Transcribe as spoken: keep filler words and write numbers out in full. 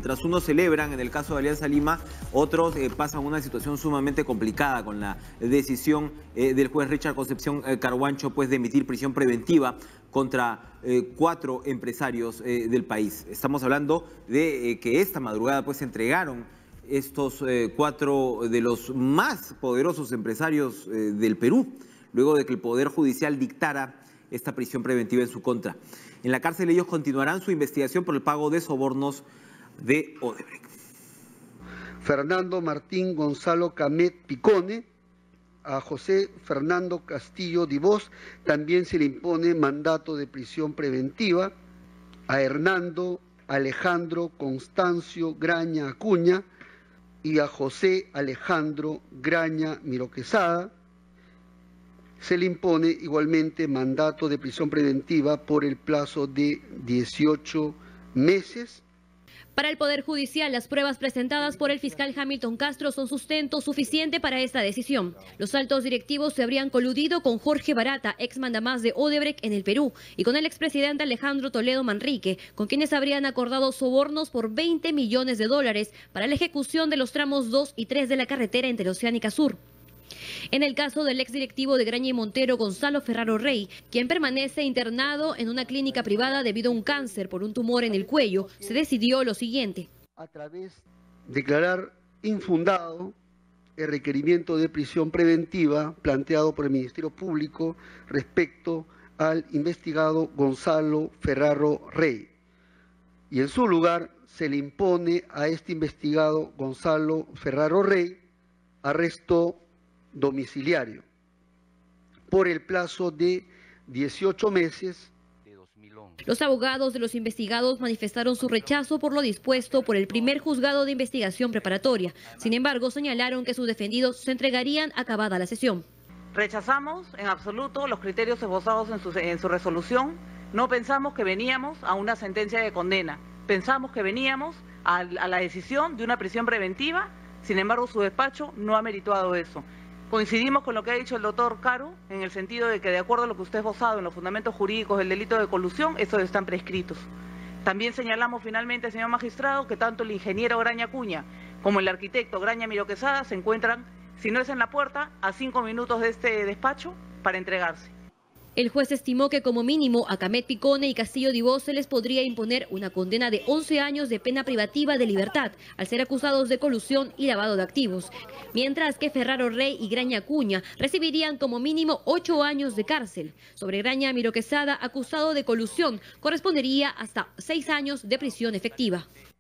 mientras unos celebran en el caso de Alianza Lima, otros eh, pasan una situación sumamente complicada con la decisión eh, del juez Richard Concepción eh, Carhuancho pues, de emitir prisión preventiva contra eh, cuatro empresarios eh, del país. Estamos hablando de eh, que esta madrugada pues entregaron estos eh, cuatro de los más poderosos empresarios eh, del Perú, luego de que el Poder Judicial dictara esta prisión preventiva en su contra. En la cárcel ellos continuarán su investigación por el pago de sobornos de Odebrecht. Fernando Martín Gonzalo Camet Picone, a José Fernando Castillo Divos también se le impone mandato de prisión preventiva, a Hernando Alejandro Constancio Graña Acuña y a José Alejandro Graña Miroquesada se le impone igualmente mandato de prisión preventiva por el plazo de dieciocho meses. Para el Poder Judicial, las pruebas presentadas por el fiscal Hamilton Castro son sustento suficiente para esta decisión. Los altos directivos se habrían coludido con Jorge Barata, ex mandamás de Odebrecht en el Perú, y con el expresidente Alejandro Toledo Manrique, con quienes habrían acordado sobornos por veinte millones de dólares para la ejecución de los tramos dos y tres de la carretera interoceánica sur. En el caso del exdirectivo de Graña y Montero, Gonzalo Ferraro Rey, quien permanece internado en una clínica privada debido a un cáncer por un tumor en el cuello, se decidió lo siguiente. A través de declarar infundado el requerimiento de prisión preventiva planteado por el Ministerio Público respecto al investigado Gonzalo Ferraro Rey. Y en su lugar se le impone a este investigado Gonzalo Ferraro Rey arresto domiciliario por el plazo de dieciocho meses. Los abogados de los investigados manifestaron su rechazo por lo dispuesto por el primer juzgado de investigación preparatoria. Sin embargo, señalaron que sus defendidos se entregarían acabada la sesión. Rechazamos en absoluto los criterios esbozados en su, en su resolución. No pensamos que veníamos a una sentencia de condena. Pensamos que veníamos a, a la decisión de una prisión preventiva. Sin embargo, su despacho no ha merituado eso. Coincidimos con lo que ha dicho el doctor Caro, en el sentido de que de acuerdo a lo que usted ha esbozado en los fundamentos jurídicos del delito de colusión, estos están prescritos. También señalamos finalmente, señor magistrado, que tanto el ingeniero Graña Acuña como el arquitecto Graña Miroquesada se encuentran, si no es en la puerta, a cinco minutos de este despacho para entregarse. El juez estimó que como mínimo a Camet Picone y Castillo Divos se les podría imponer una condena de once años de pena privativa de libertad al ser acusados de colusión y lavado de activos, mientras que Ferraro Rey y Graña Acuña recibirían como mínimo ocho años de cárcel. Sobre Graña Miroquesada, acusado de colusión, correspondería hasta seis años de prisión efectiva.